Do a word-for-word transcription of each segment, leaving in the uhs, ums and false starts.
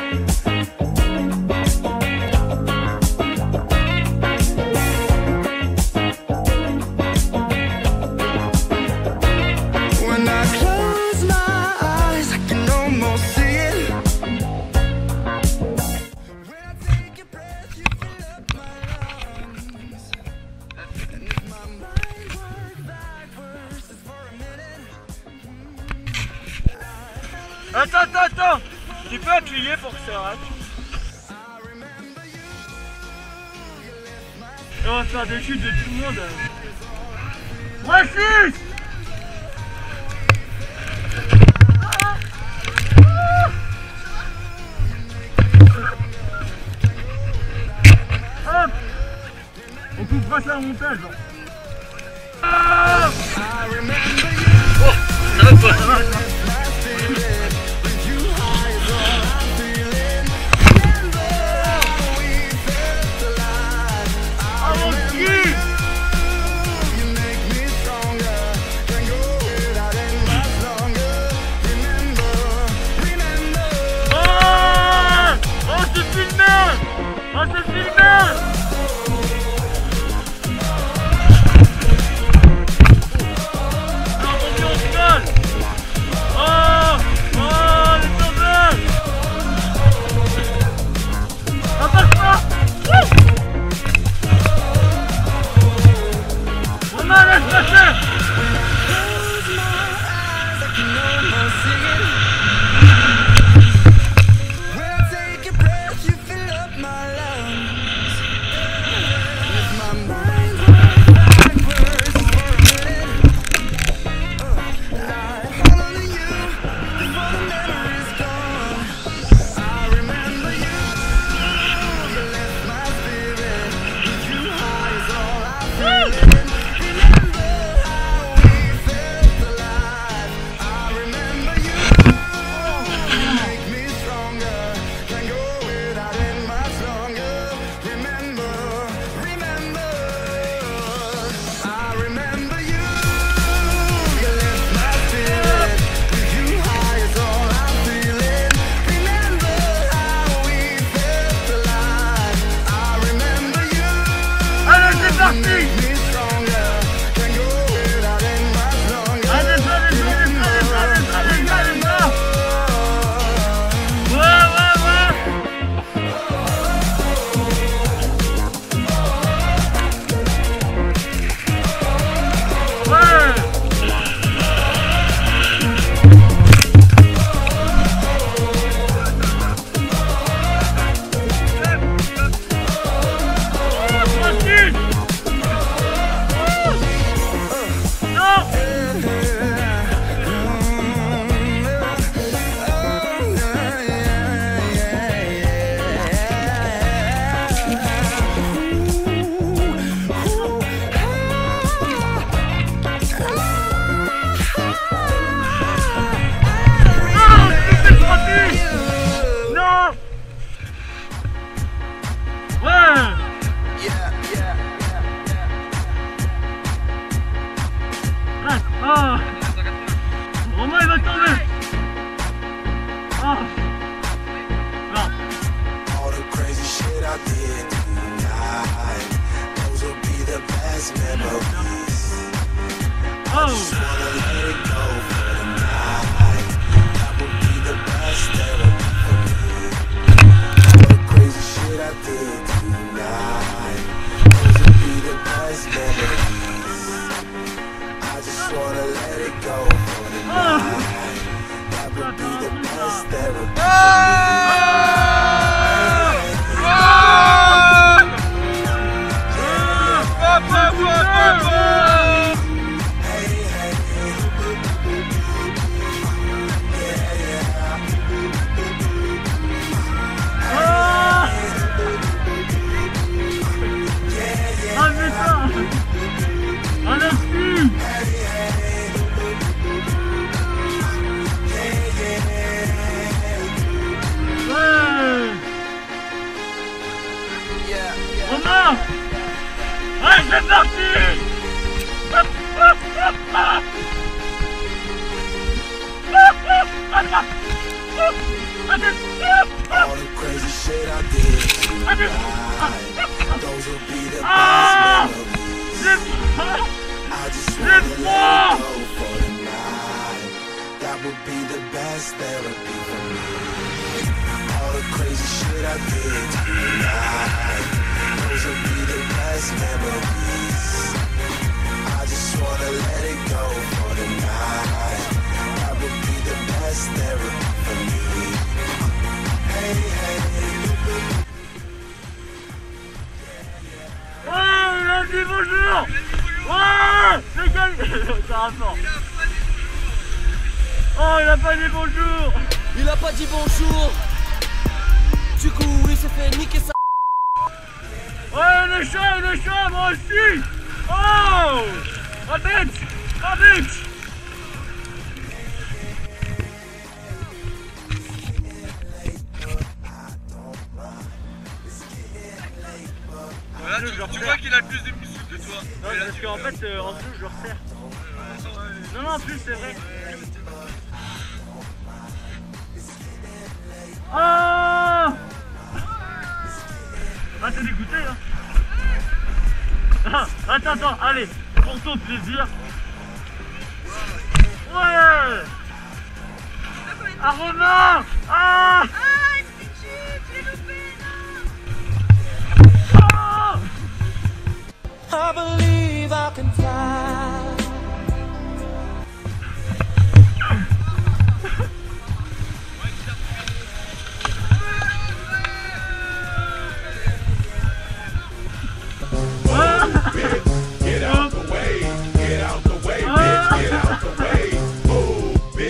Attends, attends, attends! Tu peux appuyer pour que ça rate. Et on va faire des chutes de tout le monde. Voici! Hop! On coupera ça au montage. Ah! Oh, ça va pas, ça va, ça va. Oh, c'est filmé! Ah, Romain il va tomber. Ah. Non. All the crazy shit I did tonight, those will be the best memories. I just wanna let it go for the night. That would be the best therapy for me. All the crazy shit I did tonight, those will be the best memories. I just wanna let it go for the night. That would be the best therapy for me. Romain! Allez, c'est parti! All the shit I did tonight. Those will be the best memories. I just wanna let it go for tonight. That would be the best therapy for me. All the crazy shit I did tonight. Those will be the best memories. I just wanna let it go for tonight. That would be the best therapy for me. Hey, hey. Oh, il a dit bonjour. Oh, c'est quel... C'est un rapport. Oh, il a pas dit bonjour. Il a pas dit bonjour. Du coup, il s'est fait niquer sa... Ouais, il est chaud, il est chaud, moi aussi. Oh, la bitch, la bitch. Là, tu, tu vois qu'il a plus de muscles que toi. Non, parce qu'en fait, euh, en dessous, je le resserre. Non, non, en plus, c'est vrai. Oh! Ah, t'es dégoûté, hein? Ah, attends, attends, allez, pour ton plaisir. Ouais! Ah, Romain! Ah! Ah, c'est tu, tu l'as loupé, Ah! I believe I can fly. Get out the way, get out the way, bitch, get out the way, move, bitch.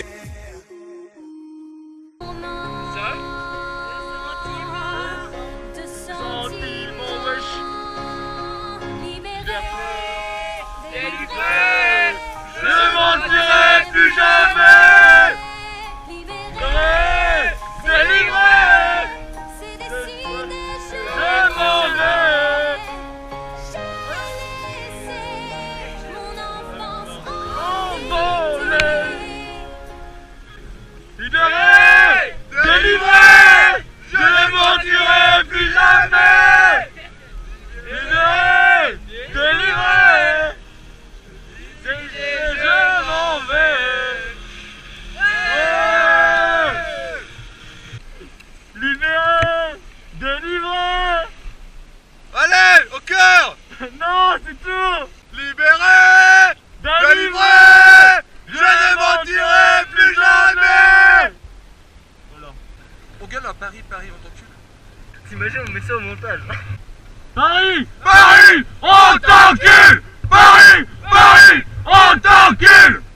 Sentiment wesh. Délivré, Je mentirai plus jamais. Délivré, délivré. c'est décidé, je Je m'en vais. laissé mon enfance Envolée. Libéré, délivré. Je ne mentirai plus jamais. Libéré, délivré. Et je m'en vais. Ouais. Libéré, délivré. Allez, au cœur. Non, c'est tout. Libéré, délivré. Je ne mentirai plus jamais. Voilà. On gagne à Paris, Paris, on t'encule. T'imagines, on met ça au montage. Paris, Paris, on t'encule. Paris, Paris, on t'encule.